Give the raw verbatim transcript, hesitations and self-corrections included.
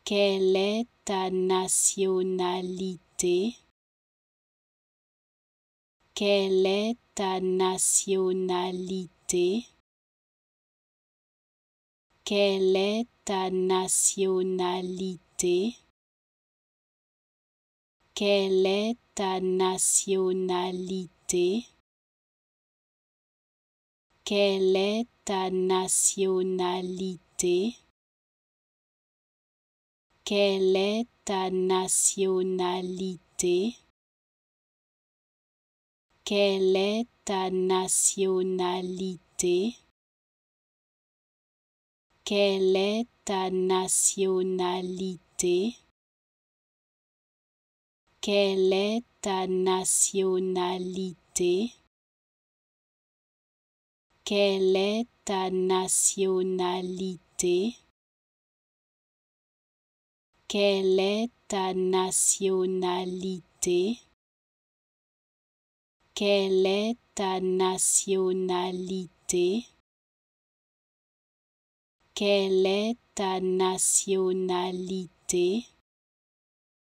Quelle est ta nationalité? Quelle est ta nationalité? Quelle est ta nationalité? Quelle est ta nationalité? Quelle est ta nationalité? Quelle est ta nationalité? Quelle est ta nationalité? Quelle est ta nationalité? Quelle est ta nationalité? Quelle est ta nationalité? Quelle est ta nationalité? Quelle est ta nationalité? Quelle est ta nationalité?